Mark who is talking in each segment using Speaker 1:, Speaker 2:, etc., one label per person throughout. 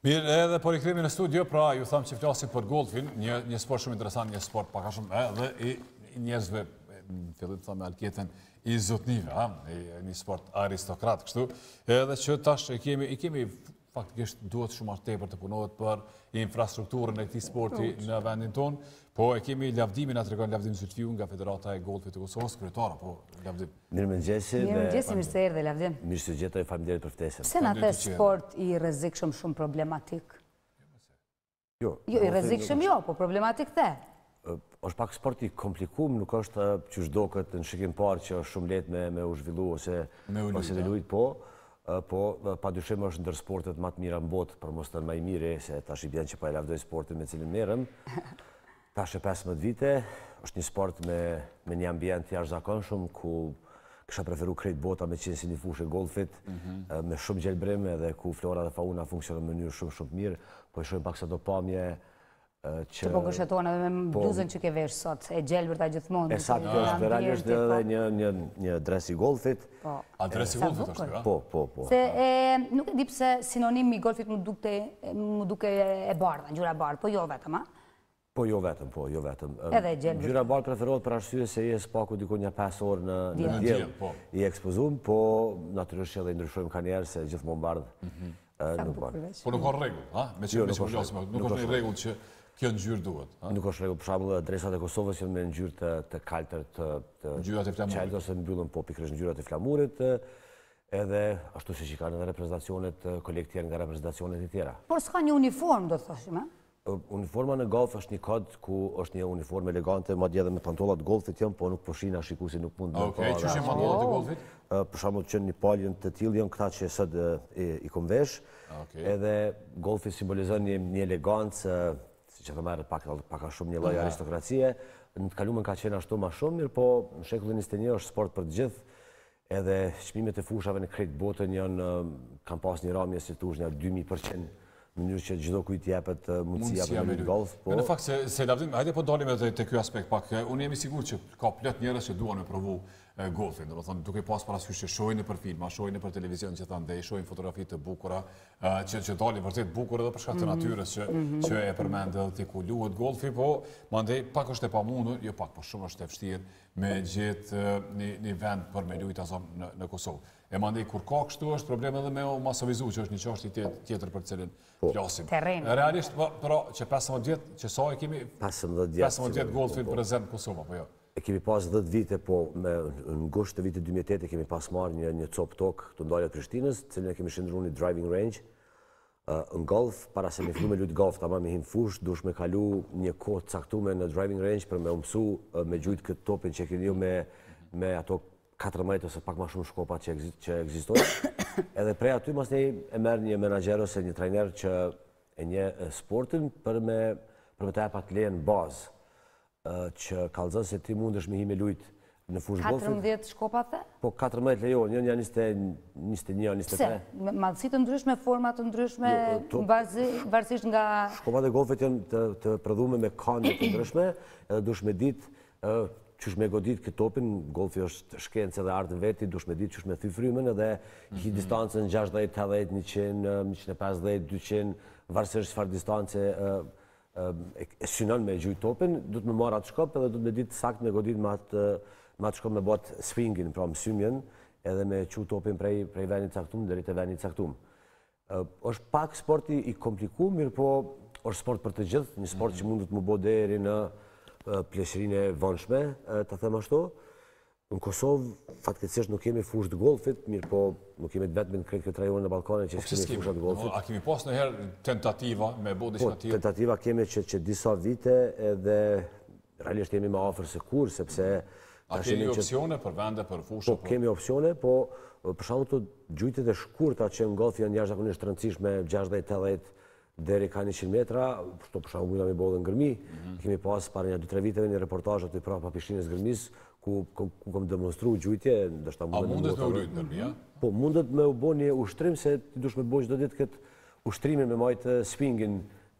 Speaker 1: Mirë, edhe po rikthehemi në studio, pra ju thamë që flasim për golfin, një sport shumë interesant, një sport pak a shumë edhe i njerëzve, në fillim të thamë alketen, i zotnive, një sport aristokrat kështu, edhe që tash i kemi faktikisht duhet shumë artë tepër të punohet për infrastrukturën e këtij sporti në vendin tonë, po e kemi lavdimin, na tregon Lavdim Zylfiu nga Federata e Golfit të Kosovës, kryetare, po Lavdim.
Speaker 2: Mirëmëngjesi.
Speaker 3: Mirë se erdhe Lavdim.
Speaker 2: Mirë se gjetoj, faleminderit për ftesën.
Speaker 3: Pse na the sport i rrezikshëm shumë problematik?
Speaker 2: Jo,
Speaker 3: i rrezikshëm jo, po problematik the.
Speaker 2: Është pak sport i komplikuar, nuk është që çdoket në shikim parë që është shumë lehtë me u zhvillu ose me lujt, po padyshim është ndër sportet më të mira në botë, për mos të thënë më i miri, se tash i bën që po e lavdoj sportin me cilin merrem. Tash e 15 vite, është një sport me një ambient jashtëzakonshëm ku kisha preferu krejt bota me qenë si një fushë e golfit, me shumë gjelbrim edhe ku flora dhe fauna funksionon në mënyrë shumë shumë të mirë, po e shohim pak sa do pamje
Speaker 3: që po gëshetohen edhe me bluzën që ke vesh sot, e gjelbërta gjithmonë.
Speaker 2: E saktë, është realisht edhe një dres i golfit.
Speaker 1: A dres i golfit është, ja?
Speaker 2: Po.
Speaker 3: Se nuk e di pse sinonimi i golfit mu duke e bardha, ngjyra bardhë, po jo vetëm, a?
Speaker 2: Po jo vetëm.
Speaker 3: Edhe gjelbër.
Speaker 2: Ngjyra bardhë preferohet për arsye se je spaku diku një 5 orë në diell i ekspozum, po natyrisht edhe ndryshojmë ka njerë se gjithmonë bardhë nuk bën.
Speaker 1: Po nuk ka rregull, ha? Me që flasim, nuk është një rregull që kjo ngjyrë duhet.
Speaker 2: Nuk është rregull, për shembull, dresat e Kosovës janë me ngjyrë të kaltër të
Speaker 1: ngjyrat e flamurit.
Speaker 2: Qeltë ose mbyllën po pikërisht ngjyrat e flamurit, edhe ashtu siç i kanë edhe reprezentacionet kolektive nga reprezentacionet e tjera.
Speaker 3: Por s'ka një uniform, do të thoshim, a?
Speaker 2: Uniforma në golf është një kod ku është një uniformë elegante, madje edhe me pantollat e golfit janë, po nuk po shina shikuesi nuk mund të.
Speaker 1: Okej, çu janë pantollat e golfit?
Speaker 2: Për shembull që një paljen të tillë janë këta që sot i kom vesh. Edhe golfi simbolizon një elegancë, siç e thënë pak a shumë një lloj aristokracie. Në të kaluamën ka qenë ashtu më shumë mirë, po në shekullin 21 është sport për të gjithë. Edhe çmimet e fushave në krejt botën kanë pas një ramje si thosh një 2000%. Në mënyrë që çdo kujt jepet mundësia për të golf.
Speaker 1: Në fakt se Lavdim, hajde po dalim edhe te ky aspekt pak. Unë jam i sigurt që ka plot njerëz që duan të provu golfin, domethënë duke pas parasysh që shohin nëpër filma, shohin nëpër televizion që thonë, shohin fotografi të bukura, që dalin vërtet bukur edhe për shkak të natyrës që e përmend edhe ti ku luhet golfi, po mandej pak është e pamundur, jo pak, po shumë është e vështirë me gjetë një vend për me lujt asaj në Kosovë. E mandej kur ka kështu është problem edhe me u masovizu, që është një çështje tjetër për cilën flasim. Realisht, pra që 15 vjet, që sa e kemi 15 vjet golfin prezent në Kosovë, apo jo?
Speaker 2: E kemi pas 10 vite, po në gusht të vitit 2008 kemi pas marrë një cop tok të ndalja të Prishtinës, cilën e kemi shndruar një driving range në golf, para se me fillu me lut golf, tamam me him fush, dush me kalu një kohë caktuar në driving range për me mësu me gjujt këtë topin që keni me ato 14 ose pak më shumë shkopa që ekzistojnë. Edhe prej aty mas ne e merr një menaxher ose një trajner që e njeh sportin për me të jap atë lejen bazë që kallëzon se ti mundesh me hime lujt në fushë golfit.
Speaker 3: 14 shkopa the?
Speaker 2: Po 14 lejon, janë 21, 23.
Speaker 3: Pse? Madhësi të ndryshme, forma të ndryshme, varësisht nga...
Speaker 2: Shkopat e golfit janë të prodhume me kane të ndryshme, edhe dush me ditë qysh me godit këtë topin, golfi është shkencë edhe artë veti, dush me ditë qysh me thy frymen edhe i distancën 60, 80, 100, 150, 200, varësisht çfarë distance e synon me gjujt topin, du të me marrë atë shkop edhe du të me ditë sakt me godit me atë shkop me bot swingin, pra mësymjen, edhe me qu topin prej venit caktum deri te venit caktum. Është pak sporti i komplikuar, mirë po është sport për të gjithë, një sport që mundet më bo deri në pleshërinë e vonshme, të them ashtu. Në Kosovë, fatkeqësisht nuk kemi fushë të golfit, mirë po nuk kemi vetëm në krejt këtë rajon në Ballkane që kemi fushë të golfit.
Speaker 1: A kemi pas ndonjëherë tentativa me bë diçka tjetër?
Speaker 2: Tentativa kemi që disa vite edhe realisht jemi më afër se kur, sepse
Speaker 1: a kemi opsione për vende, për fushë?
Speaker 2: Po kemi opsione, po për shkak të gjujtet e shkurta që në golf janë jashtëzakonisht të rëndësishme 60-80 deri ka 100 metra, për shkak mujna me bollë ngërmi. Kemi pas para një 2-3 viteve një reportazh aty prapa Prishtinës ngërmis ku kam demonstruar gjujtje, ndoshta
Speaker 1: mundet me ulë ngërmi, a?
Speaker 2: Po mundet me u bë një ushtrim se ti dush me bëj çdo ditë këtë ushtrimin me majtë swingin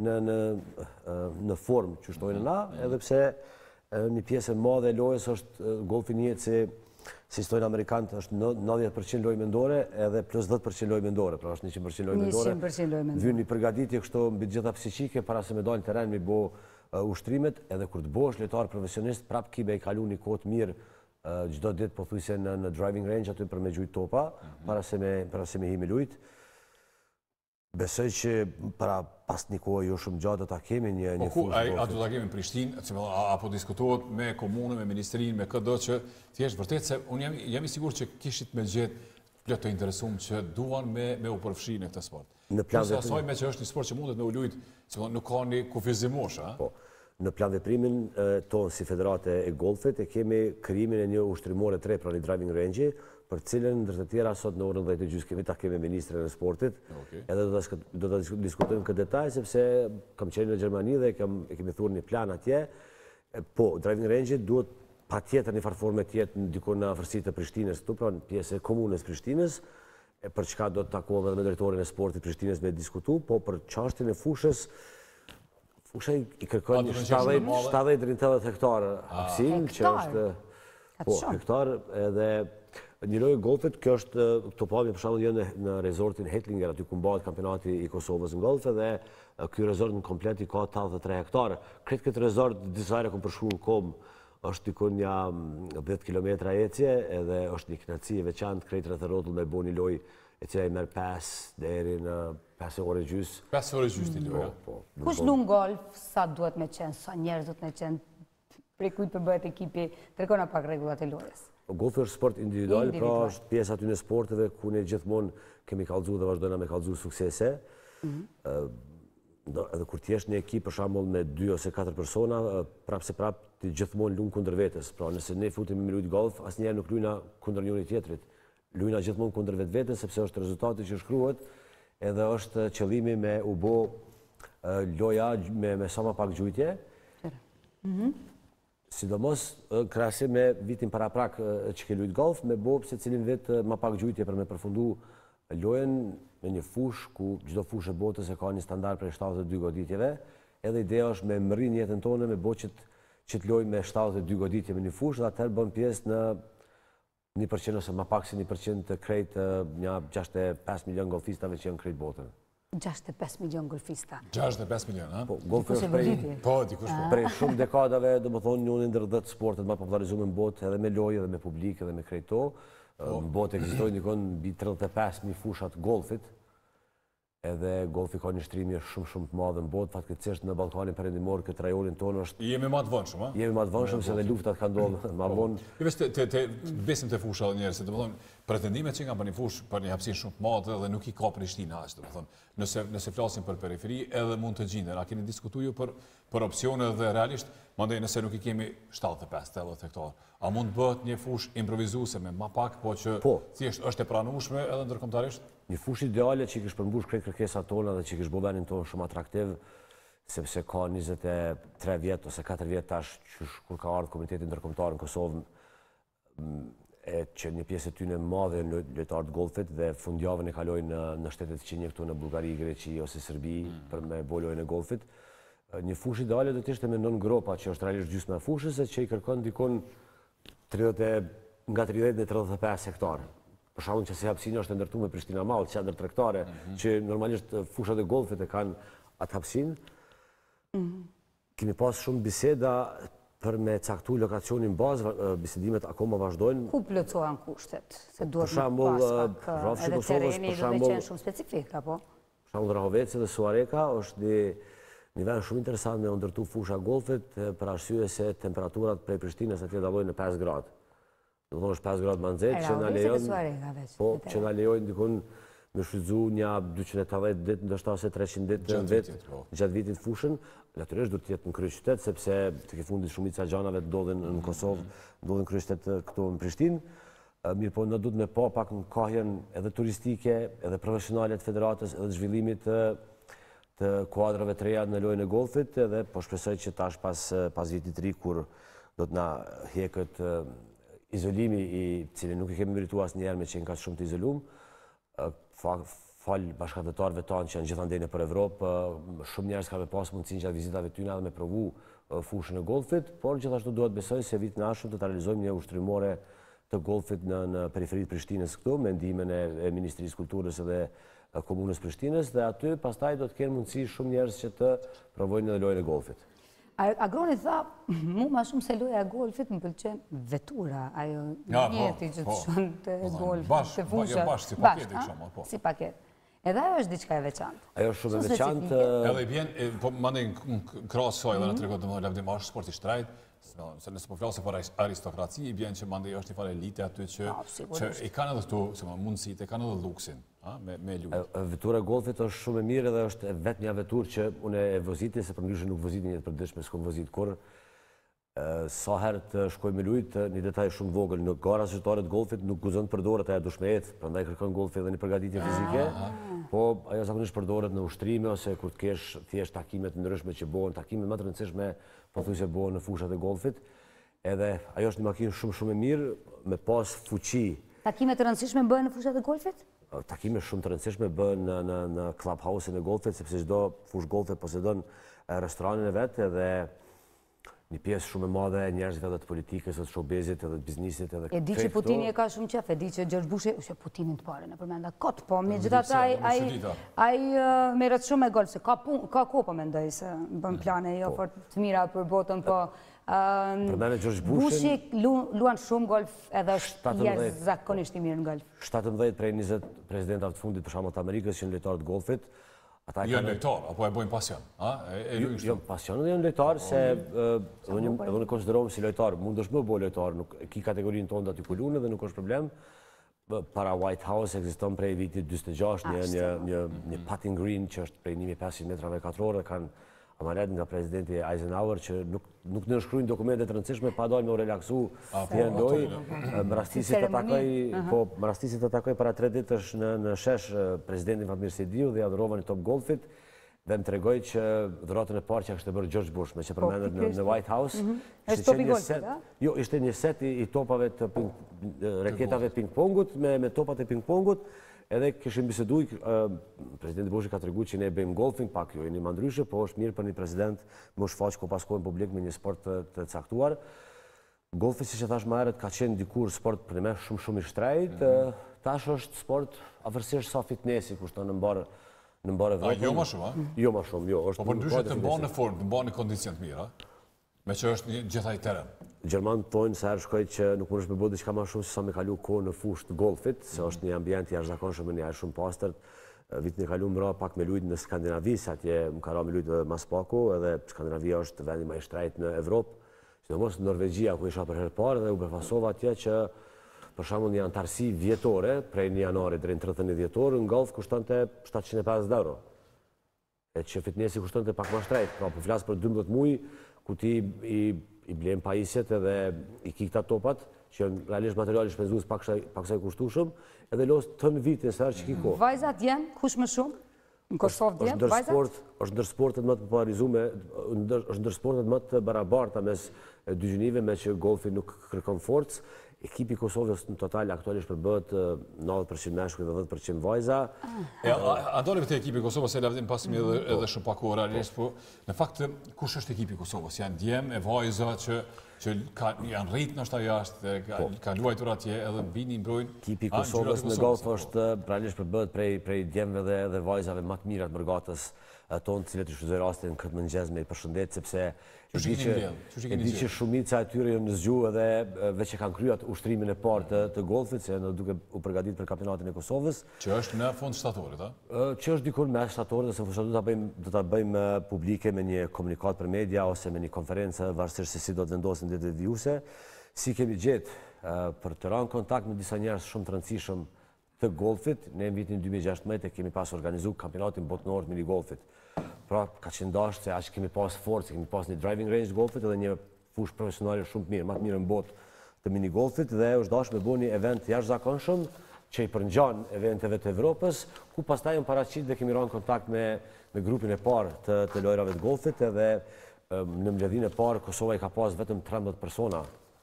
Speaker 2: në formë që shtojnë na, edhe pse një pjesë e madhe e lojës është golfi njihet si si stojnë Amerikanët, është 90% lojë mendore edhe plus 10% lojë mendore, pra është 100% lojë mendore.
Speaker 3: 100% lojë mendore.
Speaker 2: Vynë një përgatitje kështu mbi të gjitha psiqike para se me dalë në teren mi bo ushtrimet, edhe kur të bosh lojtar profesionist, prap kibe i kalu një kohë mirë çdo ditë pothuajse në driving range aty për me gjujt topa, para se me hi me lujt. Besoj që pas një kohë jo shumë gjatë do ta kemi një fushë.
Speaker 1: A do ta kemi në Prishtinë, apo diskutohet me komunën, me ministrinë, me KD që thjesht vërtet se unë jam i sigurt që kishit me gjetë plot të interesuar që duan me u përfshi në këtë sport.
Speaker 2: Në plan
Speaker 1: veprimin asaj me që është një sport që mundet me u lujt, nuk ka një kufizimosh, a?
Speaker 2: Po. Në plan veprimin tonë si Federate e Golfit e kemi krijimin e një ushtrimore 3 pra një driving range, për cilën ndër të tjera sot në orën 10:30 kemi takime me ministrin e sportit. Edhe do ta diskutojmë këtë detaj sepse kam qenë në Gjermani dhe e kemi thurë një plan atje. Po, driving range duhet patjetër një farforme të jetë diku në afërsitë të Prishtinës këtu, pra në pjesë e komunës Prishtinës, për çka do të takohem edhe me drejtorin e sportit Prishtinës me diskutu, po për çështjen e fushës, fusha i kërkon 70 deri në 80 hektarë hapësinë, që është hektar edhe një lojë golfit, kjo është këto pamje për shembull janë në resortin Hetlinger aty ku mbahet kampionati i Kosovës në golf dhe ky resort në komplet i ka 83 hektarë. Kretë këtë resort disa herë kam përshkruar në kom, është dikon ja 10 kilometra ecje edhe është një kënaqësi e veçantë krejt rreth rrotull me bëni lojë e cila i merr 5 deri në 5 orë gjys.
Speaker 1: 5 orë gjys ti loja.
Speaker 3: Kush lun golf, sa duhet me qenë, sa njerëz duhet me qenë, prej kujt përbëhet ekipi, tregona pak rregullat e lojës.
Speaker 2: Golfi është sport individual, pra është pjesë aty në sporteve ku ne gjithmonë kemi kallëzuar dhe vazhdojmë me kallëzuar suksese. Edhe kur ti je në ekip për shembull me 2 ose 4 persona, prap ti gjithmonë lun kundër vetes. Pra nëse ne futemi me lut golf, asnjëherë nuk lujna kundër njëri tjetrit. Lujna gjithmonë kundër vetvetes sepse është rezultati që shkruhet, edhe është qëllimi me u bë loja me sa më pak gjujtje. Sidomos krahasim me vitin paraprak që ke lujt golf, me bo se cilin vetë ma pak gjujtje për me përfundu lojen me një fush ku çdo fush e botës e ka një standard për 72 goditjeve, edhe ideja është me mërrin jetën tonë me bo që të lojë me 72 goditje me një fush dhe atëherë bën pjesë në 1% ose ma pak si 1% të krejt një 65 milion golfistave që janë krejt botën.
Speaker 3: 65 milion golfista.
Speaker 1: 65 milion, ha?
Speaker 2: Po, golfi është prej shumë dekadave, do më thonë një ndër 10 sportet ma popularizuar në botë, edhe me lojë, edhe me publik, edhe me krejto. Në botë ekzistojnë nikon mbi 35.000 fushat golfit, edhe golfi ka një shtrimi shumë të madhe në botë, fatkeqësisht në Ballkanin Perëndimor këtë rajonin tonë është
Speaker 1: jemi më të vëndshëm, ha?
Speaker 2: Jemi më të vëndshëm se edhe luftat kanë ndodhur më vonë.
Speaker 1: Besim te fusha edhe njerëzit, domethënë pretendimet që kanë për një fushë për një hapësinë shumë të madhe dhe nuk i ka Prishtina as, domethënë nëse flasim për periferi edhe mund të gjenden. A keni diskutuar ju për opsione dhe realisht, mandej nëse nuk i kemi 75-80 hektar, a mund të bëhet një fushë improvisuese me më pak, po që thjesht është e pranueshme edhe ndërkombëtarisht?
Speaker 2: Një fushë ideale që i kish përmbush krejt kërkesat tona dhe që i kish bërë vendin tonë shumë atraktiv, sepse ka 23 vjet ose 4 vjet tash kur ka ardhur Komiteti Ndërkombëtar në Kosovë, që një pjesë e tyre madhe lojtarë të golfit dhe fundjavën e kalojnë në shtetet që këtu në Bullgari, Greqi ose Serbi për me bë lojën e golfit. Një fushë ideale do të ishte me 9 gropa që është realisht gjysma e fushës që i kërkon dikon nga 30 në 35 hektarë. Për shkakun që si hapësina është ndërtuar me Prishtina Mall, qendër tregtare, që normalisht fushat e golfit e kanë atë hapësinë. Kemi pas shumë biseda për me caktu lokacionin bazë, bisedimet akoma vazhdojnë.
Speaker 3: Ku plotësohen kushtet? Se duhet më pas pak edhe terreni duhet të qenë shumë specifik, apo?
Speaker 2: Për shembull Rahoveci dhe Suareka është një vend shumë interesant me ndërtu fusha golfit për arsye se temperaturat prej Prishtinës atje dallojnë në 5 gradë. Do të thonë është 5 gradë më nxehtë që na lejojnë dikun me shfrytzu një 280 ditë, ndoshta ose 300 ditë në vetë gjatë vitit fushën. Natyrisht duhet të jetë në kryeqytet sepse tek e fundit shumica gjanave ndodhin në Kosovë, ndodhin në kryeqytet këtu në Prishtinë. Mirë po, ne duhet me pa pak në kahjen edhe turistike, edhe profesionale të federatës, edhe zhvillimit të kuadrave të reja në lojën e golfit, edhe po shpresoj që tash pas vitit ri kur do të na hiqet izolimi i cili nuk i kemi merituar asnjëherë me qenë kaq shumë të izoluar, fal bashkëdhetarëve tanë që janë gjithandej nëpër Evropë, shumë njerëz kanë pas mundësinë gjatë vizitave tyre edhe me provu fushën e golfit, por gjithashtu duhet besoj se vitin e ardhshëm do të realizojmë një ushtrimore të golfit në periferit Prishtinës këtu, me ndihimin e Ministrisë Kulturës edhe Komunës Prishtinës, dhe aty pastaj do të kenë mundësi shumë njerëz që të provojnë edhe lojën e golfit.
Speaker 3: Agroni tha, mu ma shumë se loja e golfit më pëlqen vetura, ajo njeti që të shon të golfit, të fusha.
Speaker 1: Bashkë, si paket e këshama, po.
Speaker 3: Si paket. Edhe ajo është diçka e veçantë.
Speaker 2: Ajo është shumë e veçantë.
Speaker 1: Edhe i bjen, po mande në krasë soj edhe në tregot të më lavdim, është sport i shtrajt, se nëse po flasë për aristokraci, i bjen që mande është një farë elite aty që i kanë edhe këtu mundësit, i kanë edhe luksin me lujt.
Speaker 2: Vetura e golfit është shumë e mirë edhe është vetë një vetur që unë e vëziti, se për ndryshë nuk vëziti një të përdishme, s'kom vëzit kur. Sa herë të shkoj me lujt, një detaj shumë vogël, në gara zyrtare të golfit nuk guzon përdorët aja dushmejet, prandaj kërkon golfi edhe një përgatitje fizike, po ajo zakonisht përdorët në ushtrime ose kur të kesh thjesht takimet ndryshme që bohen, takimet më të rëndësishme po thuj se bohen në fushat e golfit, edhe ajo është një makinë shumë e mirë, me pas fuqi.
Speaker 3: Takimet të rëndësishme bëhen në fushat e golfit?
Speaker 2: Takime shumë të rëndësishme bëhen në clubhouse-in e golfit, sepse çdo fush golfe posedon restoranin e vetë edhe një pjesë shumë e madhe e njerëzve edhe të politikës, edhe të showbizit, edhe të biznisit, edhe
Speaker 3: e di që Putini e ka shumë qef, e di që George Bushi, që Putinin të pare në përmenda, kot po, me gjithata ai merret shumë me golf, se ka ko po mendoj se bën plane jo fort të mira për botën, po Bushi luan shumë golf edhe është jashtëzakonisht i mirë në golf.
Speaker 2: 17 prej 20 presidentave të fundit për shembull të Amerikës që janë lojtarë të golfit.
Speaker 1: Janë lojtar, apo e bojnë pasion?
Speaker 2: Jo, pasionet janë lojtar, se unë konsiderohem si lojtar, mund është më bëj lojtar, ki kategorinë tonë aty ku lunë dhe nuk është problem. Para White House ekziston prej vitit 46 një putting green që është prej 1500 metrave katror dhe kanë amanet nga presidenti Eisenhower që nuk nënshkruajnë dokumentet të rëndësishme pa dalë me u relaksu të jenë loj. Më rastisit të takoj para 3 ditësh në shesh presidentin Fatmir Sejdiu dhe adhurova një top golfit dhe më tregoj që dhuratën e parë që kishte bërë George Bush, me që përmendet në White House.
Speaker 3: Është topi golfit, a?
Speaker 2: Jo, ishte një set i topave të raketave ping-pongut me topat e ping-pongut. Edhe këshim biseduj, presidenti Bushi ka tregu që ne bëjmë golfing, pak jo e një mandryshe, po është mirë për një president më shfaq ko paskojnë publik me një sport të caktuar. Golfi, si që thash ma herët, ka qenë dikur sport për me shumë i shtrejt, tash është sport afërsisht sa fitnessi, kushtë në mbarë Evropën.
Speaker 1: Jo ma shumë, a?
Speaker 2: Jo ma shumë, jo.
Speaker 1: Po për ndryshe të mba në formë, të mba në kondicion të mira, me që është një gjithaj teren.
Speaker 2: Gjermanë thonë se herë shkoj që nuk mund është me bëti diçka ma shumë se sa me kalu kohë në fushë të golfit, se është një ambient i jashtëzakonshëm, një shumë pastërt. Vitin e kalu më ra pak me lujt në Skandinavi, se atje më ka ra me lujt edhe mas paku, edhe Skandinavia është vendi më i shtrejt në Evropë, sidomos në Norvegjia, ku isha për herë parë, dhe u befasova atje që për shembull një antarësi vjetore, prej 1 janari deri në 31 dhjetor, në golf kushtonte 750 euro. E që fitnessi kushtonte pak më shtrejt, pra po flas për 12 muaj, ku ti i blem pajisjet edhe i ki këta topat, që janë realisht materiali shpenzues pak sa i kushtueshëm, edhe los tën vitin sa herë që ki kohë.
Speaker 3: Vajzat janë kush më shumë? Në Kosovë janë vajzat?
Speaker 2: Është ndër sportet më të popularizuar, është ndër sportet më të barabarta mes dy gjinive, me që golfi nuk kërkon forcë. Ekipi Kosovës në total aktualisht përbëhet 90% meshkuj dhe 10% vajza.
Speaker 1: A dole këtë ekipi Kosovës, se lavdim pasimi edhe shumë pak ora, po në fakt, kush është ekipi Kosovës? Janë djem e vajza që janë rritë në shta jashtë, ka luajtur atje edhe bini mbrojnë.
Speaker 2: Ekipi Kosovës në golf është realisht përbëhet prej djemve dhe vajzave më të mirat mërgatës tonë, cilët i shuzoj rastin këtë mëngjes me i përshëndet, sepse e di që shumica e tyre janë në zgju edhe veç e kanë kryat ushtrimin e parë të golfit, se në duke u përgatit për kampionatin e Kosovës.
Speaker 1: Që është në fund shtatorit, a?
Speaker 2: Që është dikur me shtatorit, dhe se fund shtatorit do të bëjmë publike me një komunikat për media ose me një konferencë, varësisht se si do të vendosin dhe vjuse. Si kemi gjetë për të ranë kontakt me disa njerëz shumë të rëndësishëm të golfit, ne në vitin 2016 kemi pas organizu kampionatin botënor të minigolfit. Pra, ka qenë dashtë se aq kemi pas forcë, kemi pas një driving range të golfit edhe një fushë profesionale shumë të mirë, më të mirë në botë të minigolfit, dhe është dashtë me bo një event jashtëzakonshëm që i përngjan eventeve të Evropës, ku pastaj janë paraqit dhe kemi rënë kontakt me grupin e parë të lojrave të golfit, edhe në mbledhjen e parë Kosova i ka pas vetëm 13 persona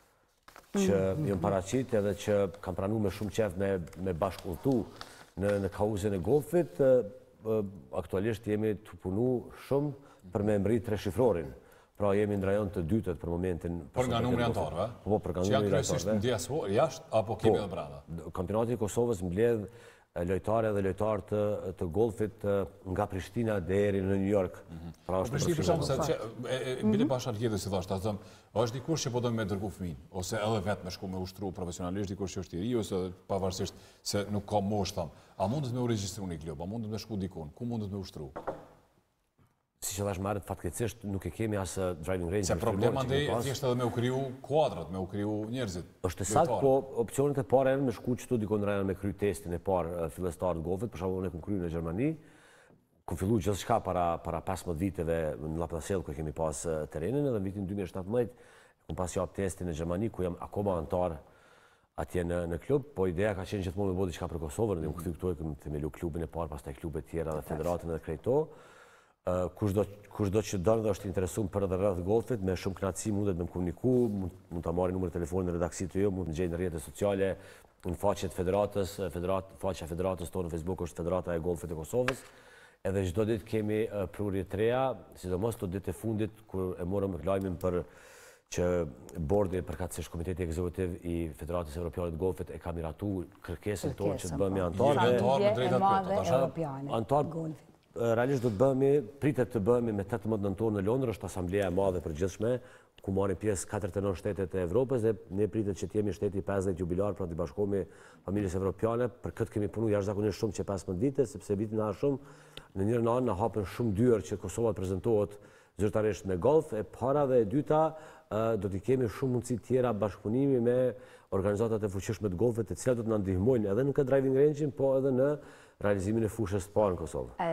Speaker 2: që janë paraqit edhe që kanë pranuar me shumë qejf me bashkëpuntu në kauzën e golfit. Aktualisht jemi të punu shumë për me mbrit 3 shifrorin. Pra jemi në rajon të dytët për momentin.
Speaker 1: Por nga numri antarëve?
Speaker 2: Po, për nga
Speaker 1: që
Speaker 2: numri
Speaker 1: janë kryesisht
Speaker 2: antarëve.
Speaker 1: ndjesë jashtë apo kemi edhe brenda?
Speaker 2: Kampionati i Kosovës mbledh lojtare dhe lojtarë të golfit nga Prishtina deri në New York. Pra është
Speaker 1: Prishtinë për shkak se bile bashkë tjetër si thash, është dikush që po do me dërgu fëmijën ose edhe vetë me shku me ushtru profesionalisht, dikush që është i ri ose pavarësisht se nuk ka moshë tham. A mundet me u regjistru një klub, a mundet me shku dikun, ku mundet me ushtru?
Speaker 2: Si që thash marrët fatkeqësisht nuk e kemi asë driving range.
Speaker 1: Se problema ndej thjesht edhe me u kriju kuadrat, me u kriju njerëzit.
Speaker 2: Është sakt, po opcionet e parë janë me shku qëtu dikon rajna me kryu testin e parë fillestar të golfit, për shembull ne kum kryu në Gjermani, kum fillu gjithçka para 15 viteve në La Placelle ku kemi pas terrenin, edhe në vitin 2017 kum pas jap testin në Gjermani ku jam akoma antar atje në klub, po ideja ka qenë gjithmonë me bëu diçka për Kosovën, ne u kthy këtu kum themelu klubin e parë, pastaj klubet tjera dhe federatën edhe krejto. Kushdo që dënë dhe është interesuar për edhe rreth golfit, me shumë kënaqësi mundet me më komuniku, mund të marrë numër telefonin në redaksit të jo, mund të gjejnë në rrjetet sociale, në faqet federatës, faqja federatës tonë në Facebook është Federata e Golfit e Kosovës, edhe çdo ditë kemi prurje të reja, sidomos të ditë e fundit, kur e morëm lajmin për që bordi përkatësisht Komiteti Ekzekutiv i Federatës Evropiane të Golfit e ka miratu kërkesën tonë që të bëhemi antarë. Realisht do të bëhemi, pritet të bëhemi me 18 nëntor në Londër, është asambleja e madhe përgjithshme, ku marrin pjesë 49 shtetet e Evropës dhe ne pritet që të jemi shteti 50 jubilar pra të bashkohemi familjes evropiane. Për këtë kemi punu jashtëzakonisht shumë që 15 vite, sepse vitin na shumë, në njërë anë na hapën shumë dyer që Kosova prezentohet zyrtarisht me golf, e para dhe e dyta do t'i kemi shumë mundësi tjera bashkëpunimi me organizatat e fuqishme të golfit, të cilat do të na ndihmojnë edhe në këtë driving range-in, po edhe në realizimin e fushës të parë në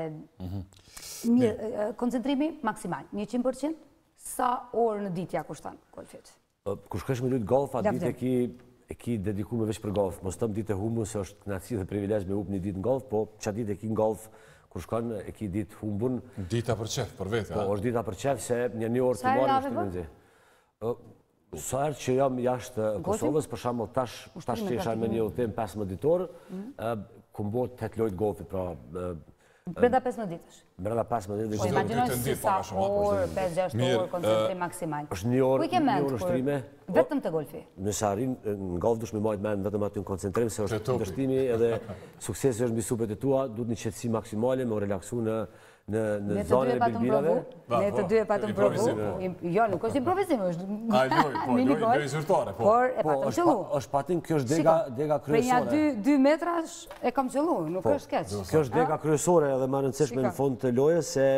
Speaker 2: Kosovë.
Speaker 3: Koncentrimi maksimal, 100%, sa orë në ditë ja kushton golfit?
Speaker 2: Kur shkesh me luajt golf, atë ditë e ki dedikuar veç për golf. Mos tëm ditë e humbur se është kënaqësi dhe privilegj me up një ditë në golf, po çfarë ditë e ki në golf, kur shkon e ki ditë humbun.
Speaker 1: Dita për çef, për vetë,
Speaker 2: po është dita për çef se një orë të marrë shkëndijë. Sa herë që jam jashtë Kosovës, për shembull tash që isha me një udhtim 15 ditor, ku mbot 8 lojtë golfit, pra...
Speaker 3: Brenda 15 ditësh?
Speaker 2: Brenda 15 ditësh.
Speaker 3: Po imagjinoj si sa orë, 5-6 orë, koncentrim maksimal.
Speaker 2: Është një orë ushtrime.
Speaker 3: Vetëm të golfi?
Speaker 2: Nëse arrin, në golf dush me majtë mend vetëm aty në koncentrim, se është ndështimi edhe suksesi është mbi supet e tua, duhet një qetësi maksimale, me u relaksu në zonën e bilbirave.
Speaker 3: Ne të dy e patëm provu. Jo, nuk është improvizim, është
Speaker 1: lojë zyrtare.
Speaker 3: Por e patëm qëllu.
Speaker 2: është patin, kjo është dega kryesore.
Speaker 3: Për një 2 metrash e kam qëllu, nuk është keq.
Speaker 2: Kjo është dega kryesore edhe më rëndësishme në fund të lojës, se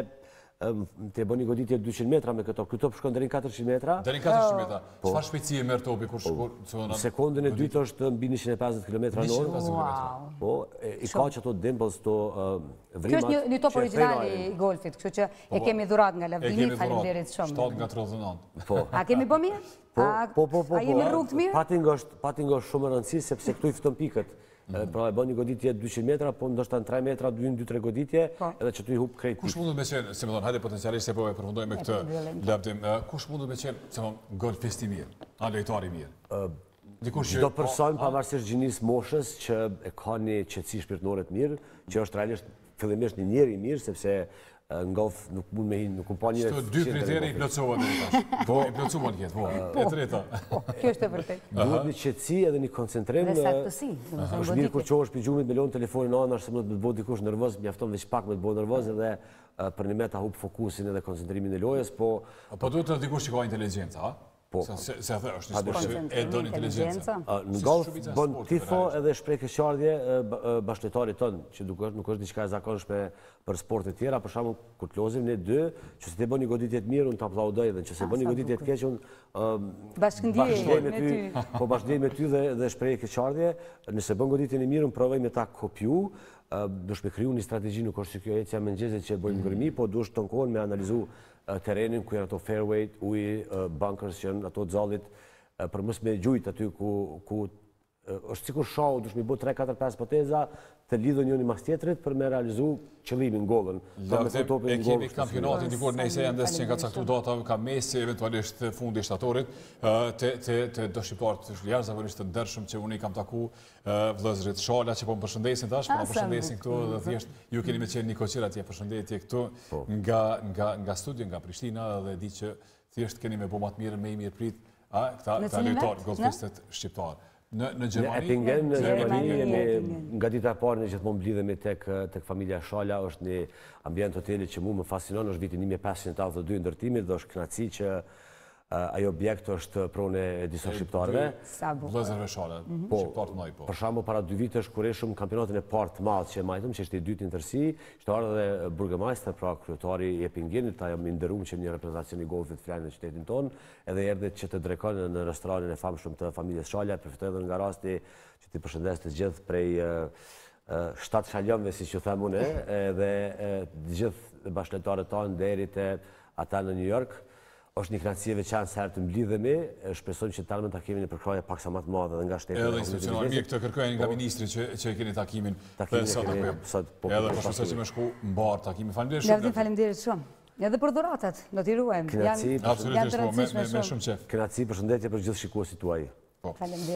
Speaker 2: të bëni goditje 200 metra me këto. Këto përshkon deri 400 metra.
Speaker 1: Deri 400 metra. Çfarë shpejtësie merr topi kur shkon?
Speaker 2: Sekondën e dytë është mbi 150 km/h. Po, i ka që ato dimples, to vrimat.
Speaker 3: Kjo është një top origjinal i golfit, kështu që e kemi dhurat nga Lavdini, faleminderit shumë.
Speaker 1: 7 nga 39.
Speaker 2: Po.
Speaker 3: A kemi bë mirë?
Speaker 2: Po.
Speaker 3: A jemi rrugë të mirë?
Speaker 2: Pating është shumë e rëndësishme sepse këtu i fton pikët. Pra e bën një goditje 200 metra, po ndoshta në 3 metra, 2-3 goditje, edhe që tu i hub krejt.
Speaker 1: Kush mundet me qenë, se më thonë, hajde potencialisht se po e përfundojmë me këtë Lavdim, kush mundet me qenë, se më thonë, golfist i mirë, a lojtar i mirë?
Speaker 2: Çdo person pavarësisht gjinisë moshës që e ka një qetësi shpirtërore të mirë, që është realisht fillimisht një njeri i mirë, sepse në golf nuk mund me hinë, nuk pa një...
Speaker 1: Shto 2 kriteri i plotësova dhe tash. Po, i plotësova në kjetë, po. E treta.
Speaker 3: Kjo është e vërtet.
Speaker 2: Duhet një qetësi edhe një koncentrim.
Speaker 3: Dhe saktësi.
Speaker 2: është mirë kur qohësh për gjumit me lonë telefonin anash, se më të bëjë dikush nervoz, mjafton veç pak me të bëjë nervoz edhe për një me ta hub fokusin edhe koncentrimin e lojës, po...
Speaker 1: Po duhet të dikush që ka inteligencë, ha?
Speaker 2: Po.
Speaker 1: Se the, është një sport që e do inteligencë.
Speaker 2: Në golf bën tifo edhe shpreh keqardhje bashkëletarit tonë, që nuk është diçka e zakonshme për sporte tjera, për shembull kur të lozim ne dy, që të bëni goditje të mirë, unë të aplaudoj dhe nëse bëni goditje të keq unë bashkëndijej me ty. Po bashkëndijej me ty dhe shpreh keqardhje, nëse bën goditjen e mirë, unë provoj me ta kopju, duhet me kriju një strategji, nuk është kjo ecja mëngjesit që bëjmë ngërmi, po duhet të kohën me analizu terrenin ku janë ato fairway, bunkers që janë ato xallit, për mos me gjujt aty ku është sikur show, duhet me bë 3-4-5 poteza, të lidhën njëri mas tjetrit për me realizu qëllimin, gollën.
Speaker 1: E kemi kampionatin dikur nëse janë që nga caktu data, ka mesi, eventualisht fundi shtatorit, të do shqiptarët jashtëzakonisht të ndershëm që unë i kam taku vëllezërit Shala që po më përshëndesin tash, po më përshëndesin këtu dhe thjesht ju keni me qenë një koqira atje përshëndetje këtu nga studio, nga Prishtina dhe di që thjesht keni me bo matë mirë, me i mirë prit, këta lojtarë, golfistet shqiptarë. Në Gjermani?
Speaker 2: Në Gjermani, nga dita parë në gjithmonë blidhemi tek familja Shala, është një ambient hoteli që mu më fascinon, është vitin 1582 ndërtimit dhe është kënaqësi që ajo objekt është pronë e disa shqiptarëve.
Speaker 1: Vëllezërve Shala, shqiptarë të mëdhenj po.
Speaker 2: Për shembull, para 2 vitesh kur ishim kampionatin e parë të madh që majtëm, që ishte i dytë në tërësi, ishte ardhur edhe burgomajster, pra kryetari i Epingenit, ta jam i nderuar që një reprezentacion i golfit flas në qytetin tonë, edhe erdhi që të drekon në restoranin e famshëm të familjes Shala, përfitoi edhe nga rasti që ti përshëndes të gjithë prej 7 shaljonëve, siç ju them unë, edhe të gjithë bashkëtarët tanë deri te ata në New York. Është një kënaqësi e veçantë se herë të mblidhemi, shpresojmë që talmen ta kemi në përkrahje paksa më të madhe edhe nga shteti.
Speaker 1: Edhe institucional mirë këtë kërkojnë nga ministri që e keni takimin dhe sot apo. Edhe për shkak që më shku mbar takimi. Faleminderit shumë.
Speaker 3: Faleminderit shumë. Edhe për dhuratat, do t'i ruajmë.
Speaker 1: Absolutisht, me shumë qef.
Speaker 2: Kënaqësi, përshëndetje për gjithë shikuesit tuaj.
Speaker 3: Faleminderit.